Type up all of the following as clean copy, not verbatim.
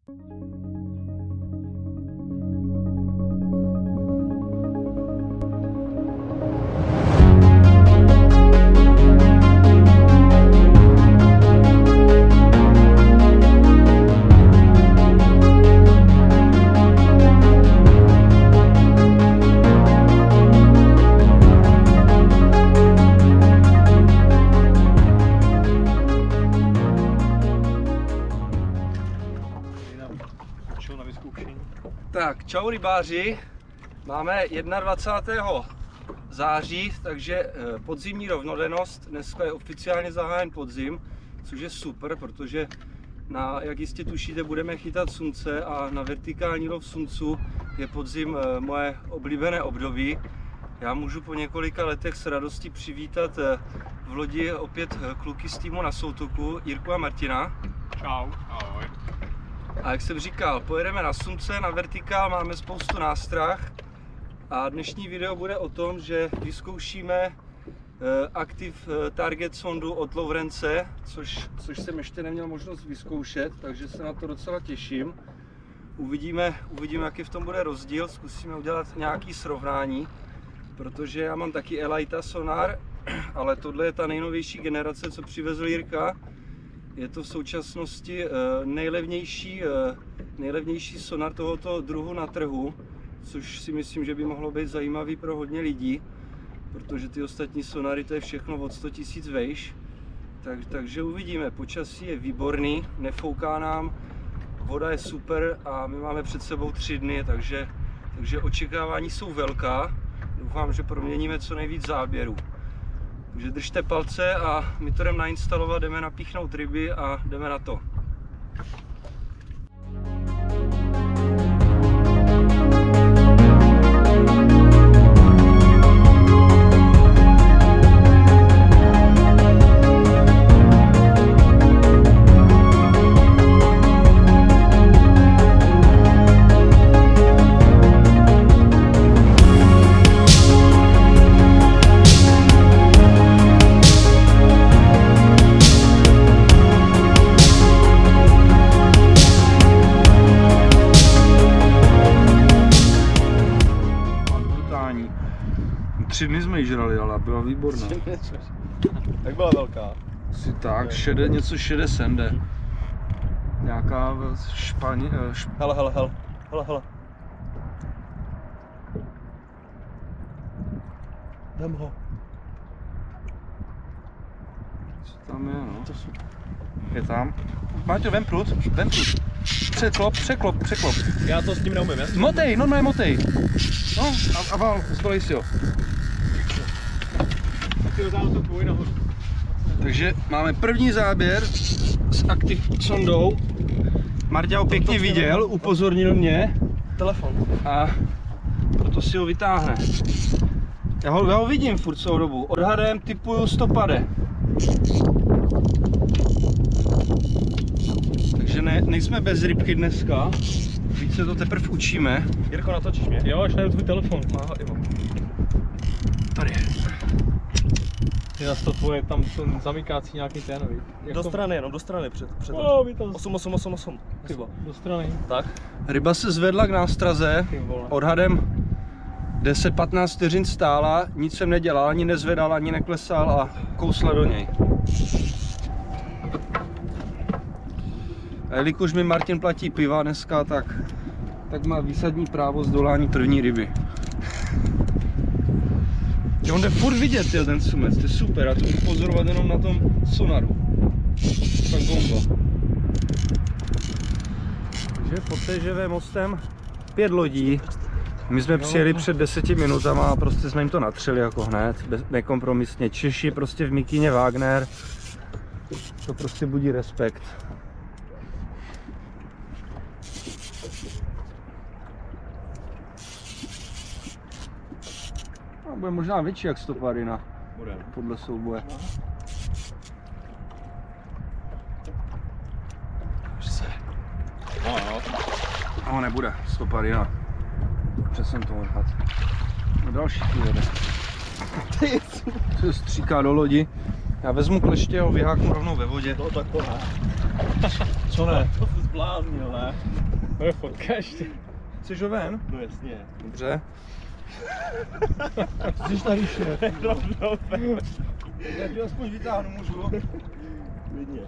Tak, čau rybáři, máme 21. září, takže podzimní rovnodennost, dneska je oficiálně zahájen podzim, což je super, protože jak jistě tušíte, budeme chytat slunce a na vertikální lov sluncu je podzim moje oblíbené období. Já můžu po několika letech s radostí přivítat v lodi opět kluky z týmu Na Soutoku, Jirku a Martina. Čau, ahoj. A jak jsem říkal, pojedeme na slunce, na vertikál, máme spoustu nástrah a dnešní video bude o tom, že vyzkoušíme Active Target sondu od Lowrance, což jsem ještě neměl možnost vyzkoušet, takže se na to docela těším. Uvidíme, jaký v tom bude rozdíl, zkusíme udělat nějaký srovnání, protože já mám taky Elita sonar, ale tohle je ta nejnovější generace, co přivezl Jirka. Je to v současnosti nejlevnější sonar tohoto druhu na trhu, což si myslím, že by mohlo být zajímavý pro hodně lidí, protože ty ostatní sonary to je všechno od 100 000 vejš. Takže uvidíme, počasí je výborný, nefouká nám, voda je super a my máme před sebou 3 dny, takže očekávání jsou velká. Doufám, že proměníme co nejvíc záběrů. Takže držte palce a my to jdeme nainstalovat, jdeme napíchnout ryby a jdeme na to. Tři dny jsme ji žrali, ale byla výborná. Jak byla velká? Asi tak, něco šede sende. Nějaká Španě... Hele. Dám ho. Co tam je, no? Je tam. Máťo, vem prut. Překlop. Já to s tím neumím, jasně? Motej. No, a vál, spolej si ho. Takže máme první záběr s Active sondou. Marťa ho pěkně viděl, upozornil mě. Telefon. A proto si ho vytáhne. Já ho vidím furt celou dobu. Odhadem typuju 150. Takže nejsme bez rybky dneska. Víc se to teprve učíme. Jirko, natočíš mě? Jo, až najdu tvůj telefon. Aha, jo. Tady. Je to tvoje, tam ten zamykácí nějaký ten, Do strany, jenom do strany před. No, mi tam... 8. Chyba, do strany. Tak. Ryba se zvedla k nástraze, odhadem 10-15 vteřin stála, nic jsem nedělal, ani nezvedal, ani neklesal a kousla do něj. A jelikož mi Martin platí piva dneska, tak má výsadní právo zdolání první ryby. On jde furt vidět, ten sumec, to je super, a to budu pozorovat jenom na tom sonaru. Tak bomba. Takže pod TŽV mostem 5 lodí. My jsme přijeli před 10 minutama a prostě jsme jim to natřeli jako hned, nekompromisně. Češi prostě v mikině Wagner, to prostě budí respekt. Bude možná větší jak stoparina. Bude. Podle souboje. No, nebude. Stoparina. Přesně to odhad. No další tu jede. Se stříká do lodi. Já vezmu kleště a ho vyháknu rovnou ve vodě. No tak to ne. Co ne? To jsi zbláznil, ne? To je fotka ještě. Chceš ho ven? No jasně. Dobře. Jsi tady šéf. Já ti aspoň vytáhnu, můžu? Klidně.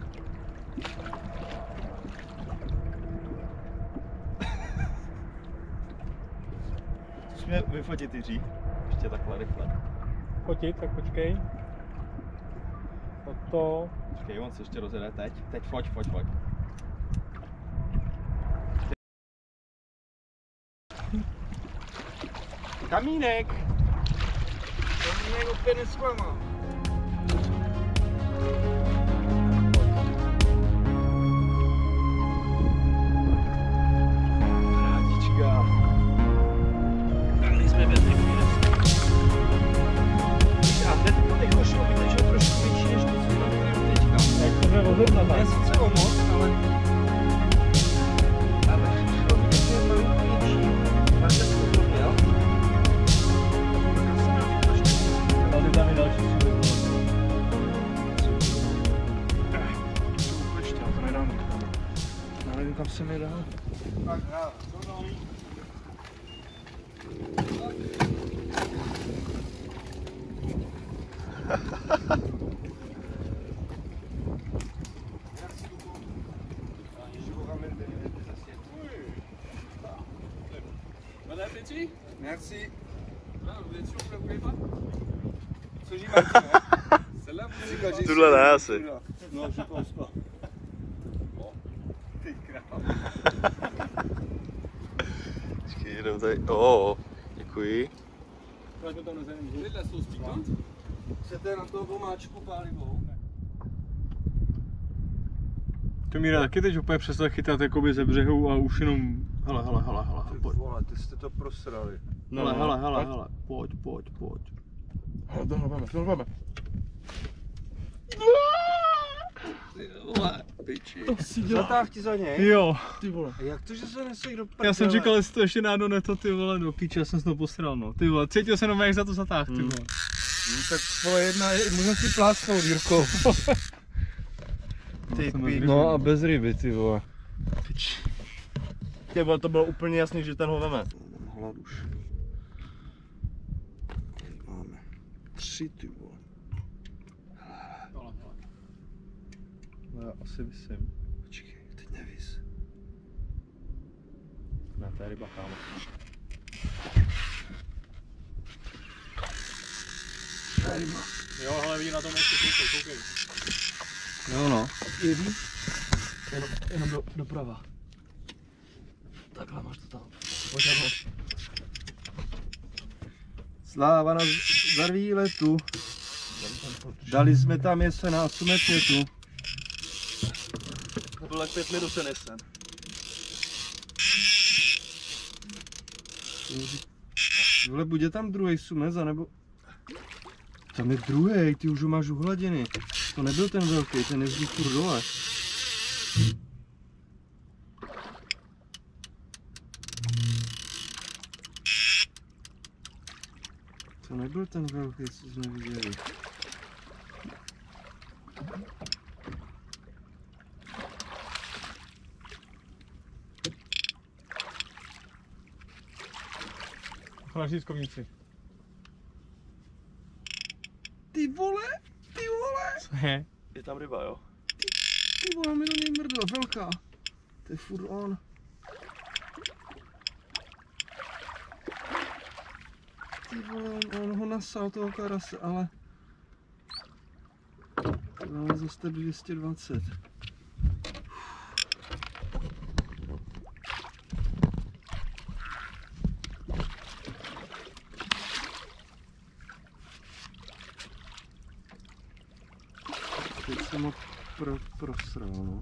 Musíme vyfotit Jiří. Ještě takhle rychle. Fotit, tak počkej. Toto. Počkej, on se ještě rozjede teď. Teď foť. Kamínek! Kamínek opět nesklamal. Rádička. Dali jsme bez ryby. A hned teď došlo mi, že je trošku větší než to, co mám teďka. Jak to je rozhodnat? Je sice o moc, ale šlo mi, že je malinko větší. Máte to měl? Tady tam je další sůl. Ještě, já to nedám nikam. Já nevím, kam se mi dá. Tak, já, co dám? Merci. Vous êtes sûr que vous la voulez pas? Ce j'y Celle-là, vous říkal, že Tuhle ne asi. Non, je pense pas. Bon. Ty král. Počkej, jenom tady. Děkuji. Pojďme tam na zem. Vous voulez de la sauce piquante? Chcete na toho vomáčku pálivou? To Míra taky teď úplně přestal chytat jakoby ze břehu a už jenom hele, Ty pojď. vole, ty jste to prosrali. Hele, pojď. To veme. Ty vole, piči. Zatáh ti za něj? Jo. Ty vole. A jak to, že se neseš do prdele? Já jsem říkal, jestli to ještě náhodou neto, ty vole, do píče, já jsem se to posral, no. Ty vole, cítil jsem jenom, jak za to zatáh, ty vole. Tak vole, můžeme si plásnout, Jirko. Ty píč. No a bez ryby, ty vole. Pič. Ty vole, to bylo úplně jasný, že ten ho veme. Mám hlad už. Máme 3, ty vole. No já asi vysím. Počkej, teď nevys. Ne, to je ryba, kámo. Jo, hele, vidí na tom ještě, koukej. Jo no. Jeví? Jenom doprava. Takhle máš to tam. Pojď tam. Sláva na za výletu. Dali jsme tam jese na sumetnětu. To bylo jak 5 minut se nesen. Vole, bude tam druhý sumec, anebo... Tam je druhý, ty už ho máš u hladiny. To nebyl ten velký, ten jezdí furt dole. To nebyl ten velký, co jsme viděli. Naši skovníci. Ty vole! Co je? Je tam ryba, jo? Ty vole, mi do něj mrdla, velká. To je furt on. Ty vole, on ho nasál toho karase, ale... Ale zase 220. Teď jsem ho prosral, no.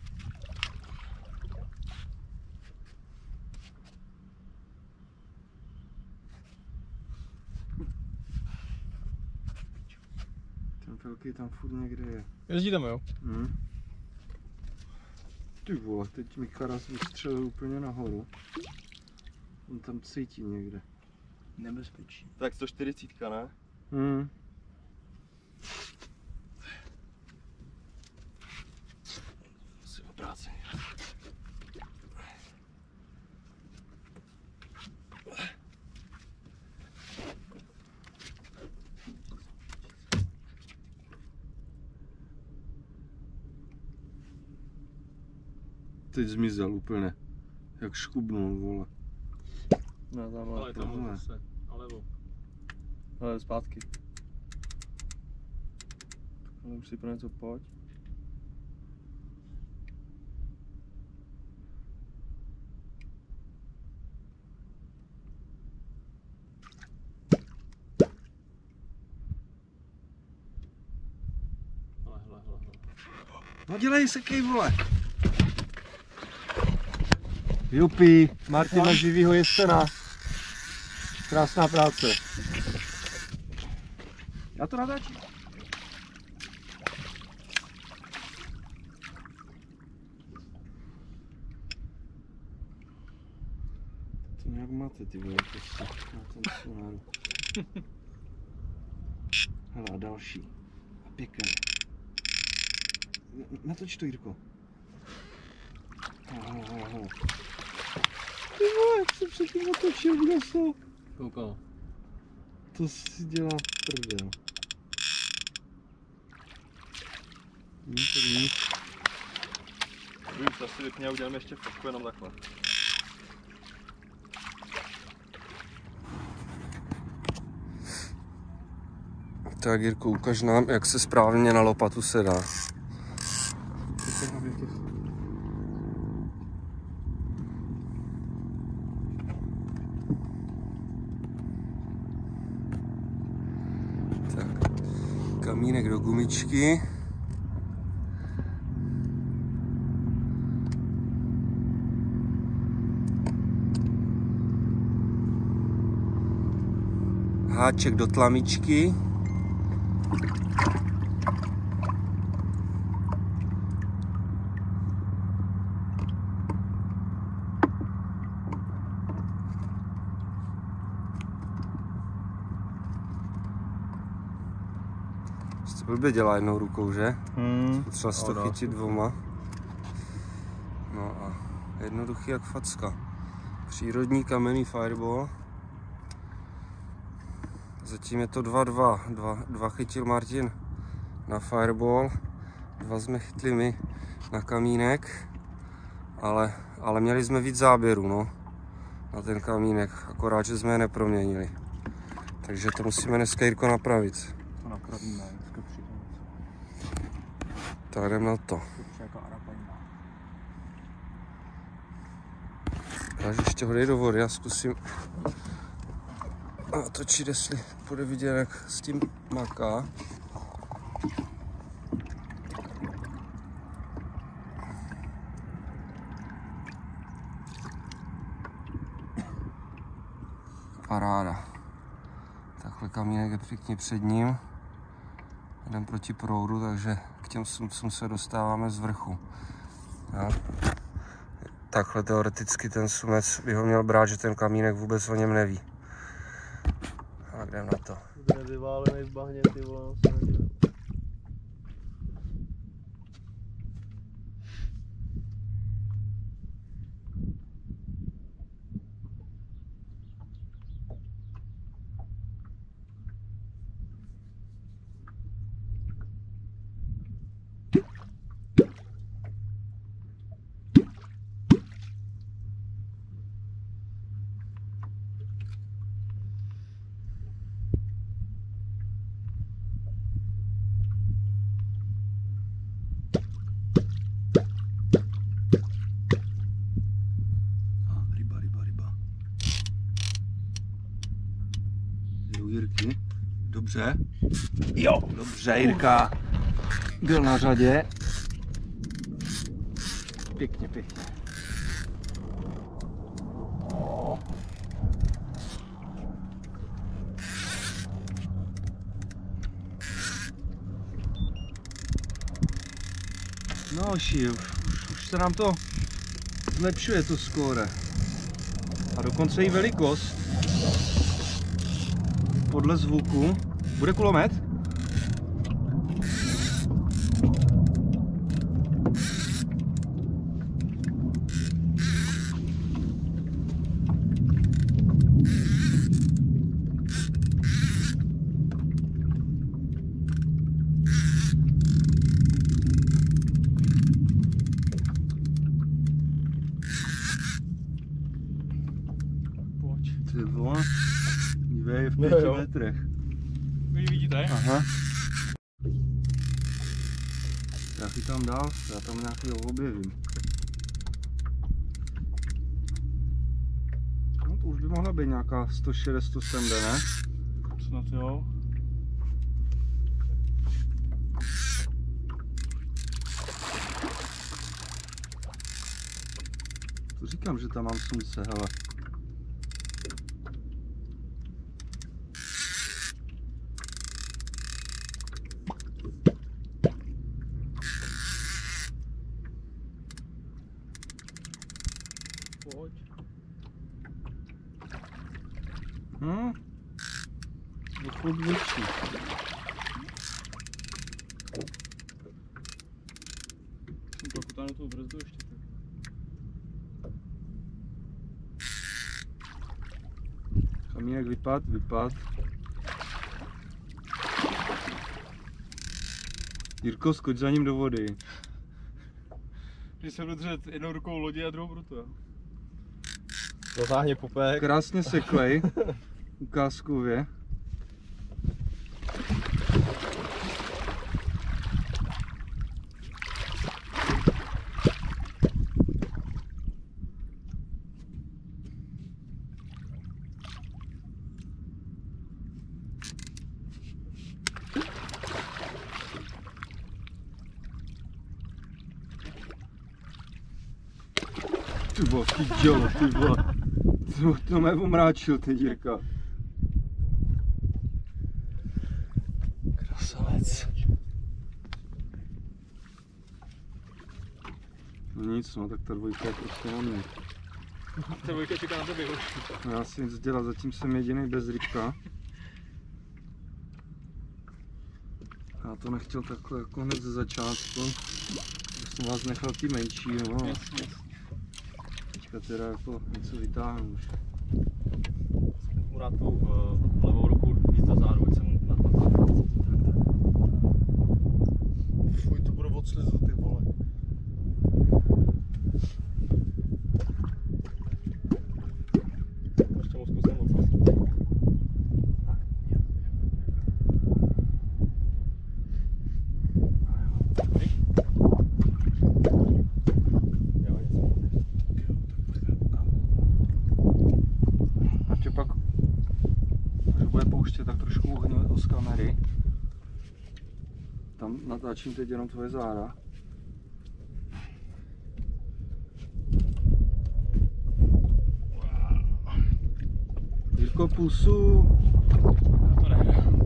Ten velký tam furt někde je. Jezdí tam, jo? Ty vole, teď mi karas vystřelil úplně nahoru. On tam cítí někde. Nebezpečí. Tak 140, ne? Asi obráceně. teď zmizel úplně. Jak škubnul, vole. No, tam Ale tam tohle. zase, nalevo. Ale zpátky. Ale už si pro něco pojď. Hele. No dělej se, kej, vole. Jupi, Martina živýho jeztena. Krásná práce. Já to natáčím. To nějak máte, ty vole, prostě na tom sonáru. Hele, a další. A pěkný. Natoč to, Jirko. Hele. Ty vole, jak jsem předtím otočil, kde jsou? Koukal. To si dělá prdel. Nic. Vím, co asi vypně a uděláme ještě fotku jenom takhle. Tak Jirko, ukaž nám, jak se správně na lopatu se dá. Tak, kamínek do gumičky. Háček do tlamičky. To blbě dělá jednou rukou, že? Potřeba si to chytit dvoma. No a jednoduchý jak facka. Přírodní kamenný fireball. Zatím je to 2-2. Dva chytil Martin na fireball, 2 jsme chytli my na kamínek, ale měli jsme víc záběrů, no, na ten kamínek, akorát, že jsme je neproměnili. Takže to musíme dneska, Jirko, napravit. To napravíme, dneska přijde. Tak jdem na to. Jako Arapajna. Takže ještě ho dej do vody, já zkusím natočit, jestli bude vidět, jak s tím maká. Paráda. Takhle kamínek je pěkně před ním. Jdem proti proudu, takže k těm sumcům se dostáváme z vrchu. Jo. Takhle teoreticky ten sumec by ho měl brát, že ten kamínek vůbec o něm neví. Tak jdem na to. Bude vyválený v bahně, ty vole, se nedělá. Ryba. Jdou Jirky. Dobře. Jo, dobře, Jirka. Byl na řadě. Pěkně. No, už se nám to zlepšuje, to skóre. A dokonce i velikost. Podle zvuku. Bude kulomet? Ty vole. Dívej, v 5 metrech. Vy ji vidíte? Aha. Já chytám dál, já tam nějakýho objevím. No to už by mohla být nějaká 160-170, ne? Snad jo. To říkám, že tam mám slunce, hele. Pojď. No. Je furt větší. Jsem trochu tam na tu brzdu ještě. Kamínek vypad. Jirko, skoč za ním do vody. Když se budu držet jednou rukou lodi a druhou brutu, jo. Dotáhni pupek. Krásně seklej. Ukázkově. Ty vole, ty vole. To mě omráčil, ten Jirka. Krasavec. No nic, no tak ta dvojka je prostě na mě. Ta dvojka čeká na tebe už. No, já si nic dělat, zatím jsem jediný bez rybka. Já to nechtěl takhle jako hned ze začátku. Jsem vás nechal ty menší, no. Jasně. Teďka teda jako něco vytáhnu už. Mu dát tu levou ruku víc do zádu, ať se mu natáhne. Fuj, to bude od slizu, ty vole. Ještě mu zkusím moc. Ještě pak, až bude pouštět, tak trošku uhnu z kamery. Tam natáčím teď jenom tvoje záda. Jirko, pusu. Já to nehraju.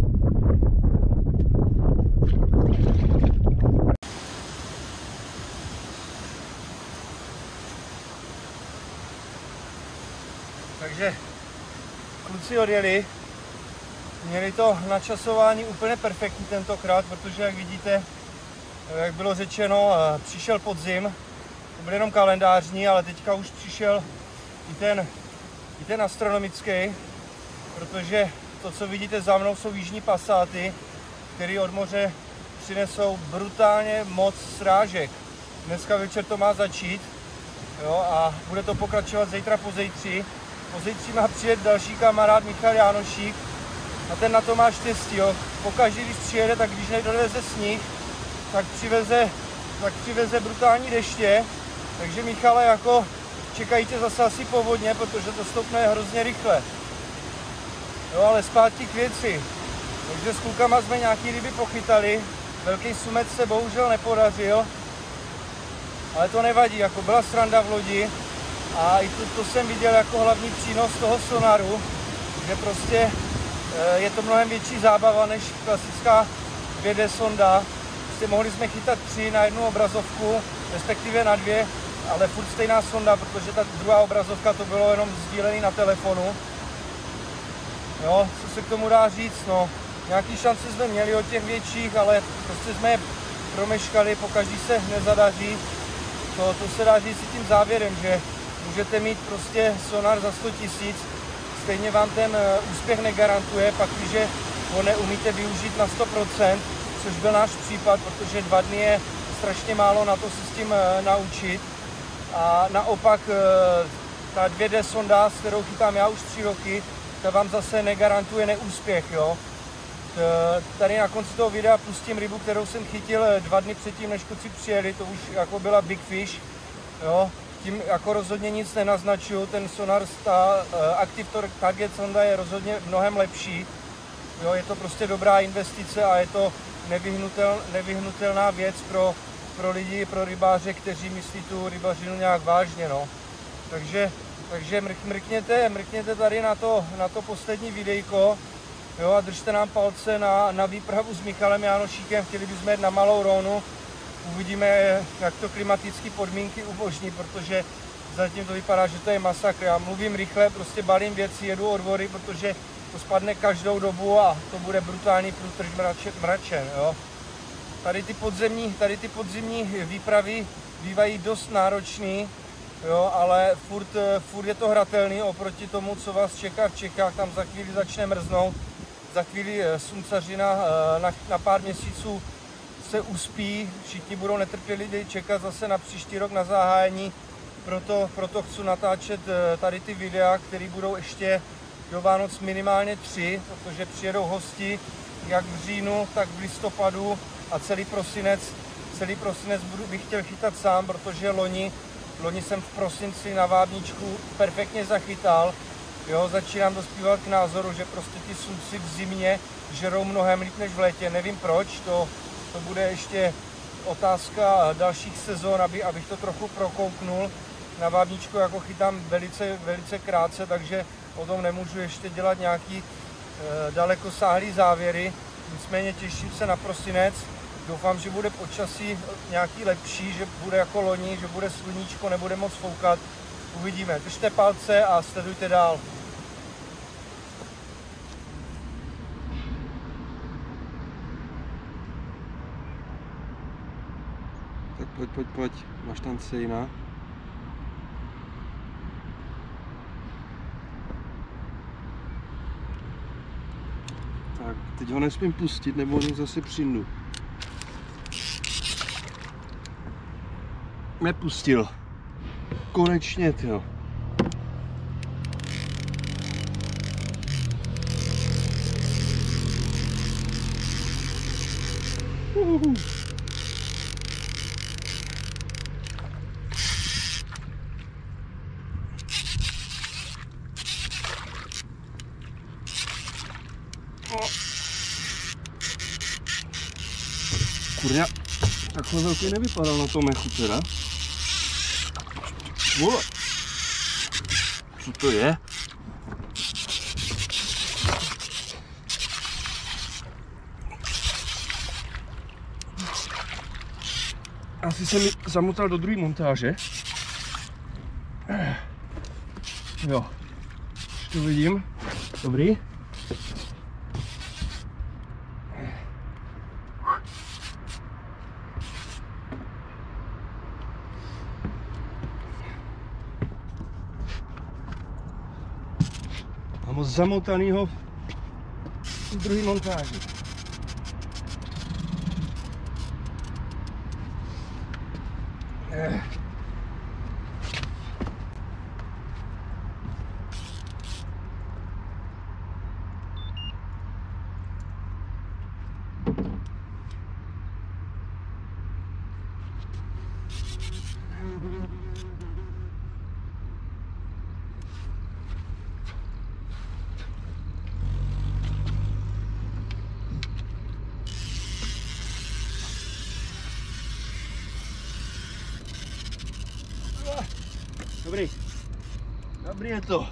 Takže kluci odjeli. Měli to načasování úplně perfektní tentokrát, protože jak vidíte, jak bylo řečeno, přišel podzim. To byl jenom kalendářní, ale teďka už přišel i ten astronomický, protože to, co vidíte za mnou, jsou jižní pasáty, které od moře přinesou brutálně moc srážek. Dneska večer to má začít, jo, a bude to pokračovat zítra pozítří. Pozítří má přijet další kamarád Michal Jánošík a ten na to má štěstí. Jo. Pokaždé, když přijede, tak když nedoveze sníh, tak přiveze brutální deště. Takže Michale, jako čekají tě zase asi povodně, protože to stoupne hrozně rychle. Jo, ale zpátky k věci. Takže s klukama jsme nějaký ryby pochytali. Velký sumec se bohužel nepodařil. Ale to nevadí, jako byla sranda v lodi. A i to jsem viděl jako hlavní přínos toho sonaru, že prostě je to mnohem větší zábava než klasická 2D sonda. Prostě mohli jsme chytat 3 na jednu obrazovku, respektive na 2, ale furt stejná sonda, protože ta druhá obrazovka to bylo jenom sdílený na telefonu. Jo, co se k tomu dá říct, no, nějaký šance jsme měli od těch větších, ale prostě jsme je promeškali, pokaždý se nezadaří. To se dá říct i tím závěrem, že můžete mít prostě sonar za 100 000, stejně vám ten úspěch negarantuje, pakliže ho neumíte využít na 100%, což byl náš případ, protože 2 dny je strašně málo na to se s tím naučit. A naopak ta 2D sonda, s kterou chytám já už 3 roky, ta vám zase negarantuje neúspěch, jo. Tady na konci toho videa pustím rybu, kterou jsem chytil 2 dny předtím, než kluci přijeli, to už jako byla Big Fish, jo. Tím jako rozhodně nic nenaznačuju, ten sonar, ta Active Target sonda je rozhodně mnohem lepší, jo. Je to prostě dobrá investice a je to nevyhnutelná věc pro lidi, pro rybáře, kteří myslí tu rybařinu nějak vážně, no. Takže mrkněte tady na to poslední videjko, jo, a držte nám palce na výpravu s Michalem Jánošíkem, chtěli bychom jet na Malou Rónu, uvidíme, jak to klimatické podmínky umožní, protože zatím to vypadá, že to je masakr. Já mluvím rychle, prostě balím věci, jedu od vody, protože to spadne každou dobu a to bude brutální průtrž mračen, jo. Tady ty podzimní výpravy bývají dost náročný, jo, ale furt je to hratelný oproti tomu, co vás čeká v Čechách. Tam za chvíli začne mrznout, za chvíli sluncařina na pár měsíců se uspí, všichni budou netrpělivě čekat zase na příští rok na zahájení, proto chci natáčet tady ty videa, které budou ještě do Vánoc minimálně 3, protože přijedou hosti jak v říjnu, tak v listopadu a celý prosinec bych chtěl chytat sám, protože loni jsem v prosinci na vábničku perfektně zachytal. Jo, začínám dospívat k názoru, že prostě ty sudci v zimě žerou mnohem líp než v létě. Nevím proč, to bude ještě otázka dalších sezon, abych to trochu prokouknul. Na vábničku jako chytám velice krátce, takže o tom nemůžu ještě dělat nějaký dalekosáhlý závěry. Nicméně těším se na prosinec. Doufám, že bude počasí nějaký lepší, že bude jako loni, že bude sluníčko, nebude moc foukat. Uvidíme. Držte palce a sledujte dál. Tak pojď, máš tam sejna. Tak, teď ho nesmím pustit, nebo ho zase přijdu. Nepustil. Konečně, tyjo. Kurňa, takhle velký nevypadal na tom mechu teda. Vole. Co to je? Asi se mi zamotal do druhé montáže. Jo, už to vidím. Dobrý. Mám ho zamotanýho v druhé montáži. Dobrý. Dobrý je to.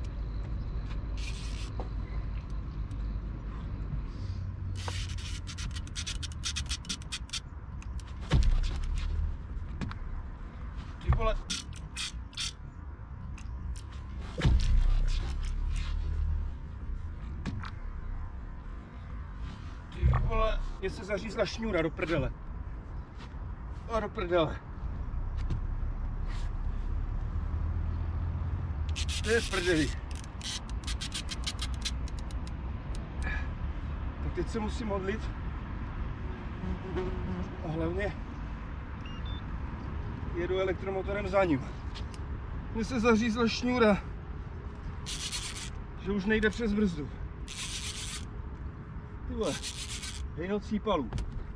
Ty vole. Ty vole. Mně se zařízla šňůra do prdele. A do prdele. To je sprdelý. Tak teď se musím modlit. A hlavně jedu elektromotorem za ním. Mně se zařízla šňůra, že už nejde přes brzdu. Ty vole, hejno cípalů.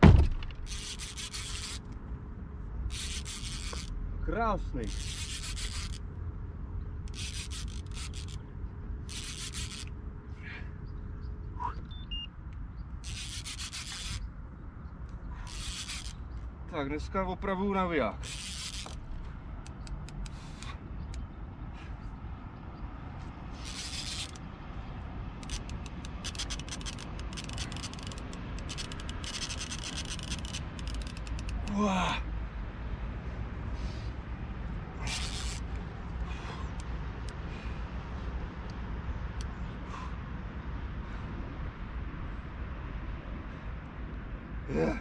Krásný. Tak, dneska opravuju naviják. Wow. Yeah.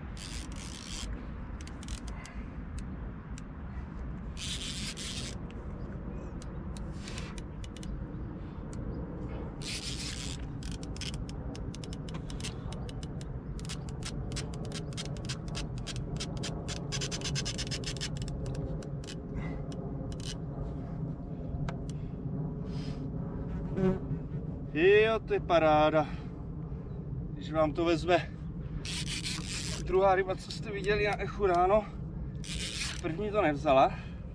Jo, to je paráda. Když vám to vezme druhá ryba, co jste viděli na echu ráno, první to nevzala,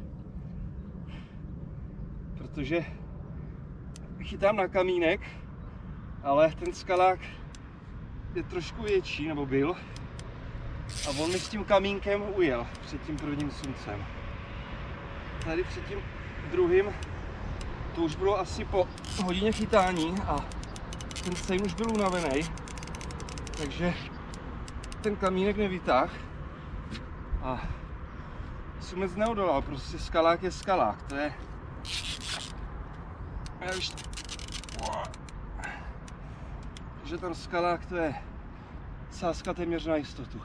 protože chytám na kamínek, ale ten skalák je trošku větší, nebo byl, a on mi s tím kamínkem ujel před tím prvním sluncem. Tady před tím druhým to už bylo asi po hodině chytání a ten sejm už byl unavený, takže ten kamínek nevytáhl a sumec neodolal, prostě skalák je skalák, to je... že ten skalák to je sázka téměř na jistotu.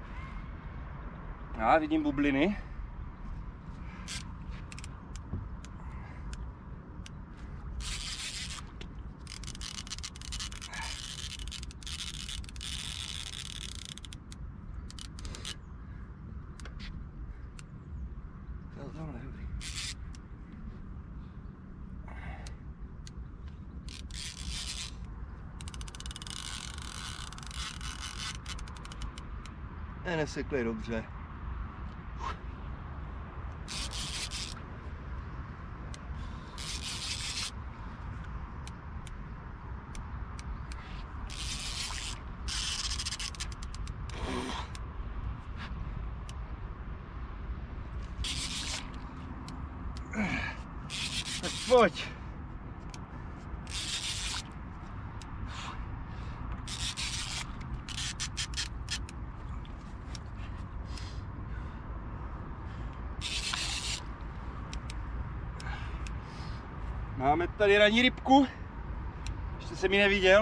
Já vidím bubliny. Nesekli dobře. Tak pojď. Máme tady ranní rybku, ještě jsem ji neviděl.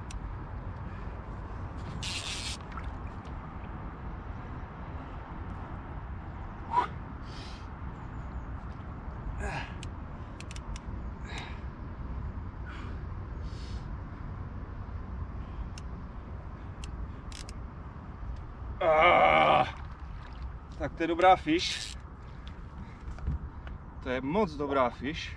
Tak to je dobrá fiš. To je moc dobrá fiš.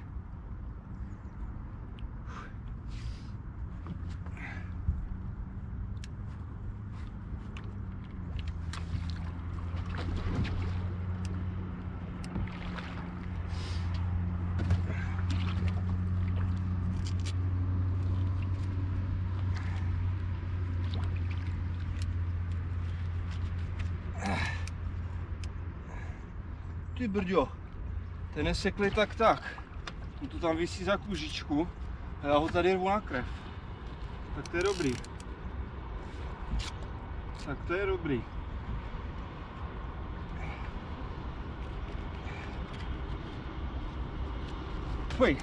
Ty brďo, ten nesekli tak. On to tam visí za kůžičku a já ho tady rvu na krev. Tak to je dobrý. Tak to je dobrý. Pojď.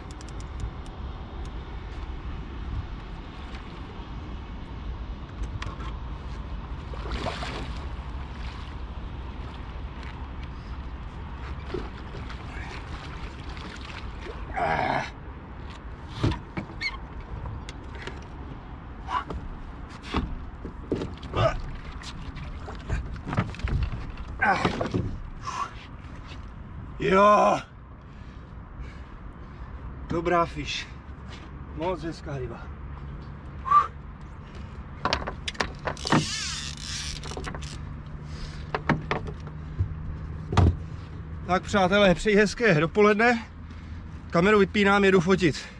Jo. Dobrá fiš. Moc hezká ryba. Tak přátelé, přeji hezké dopoledne. Kameru vypínám, jedu fotit.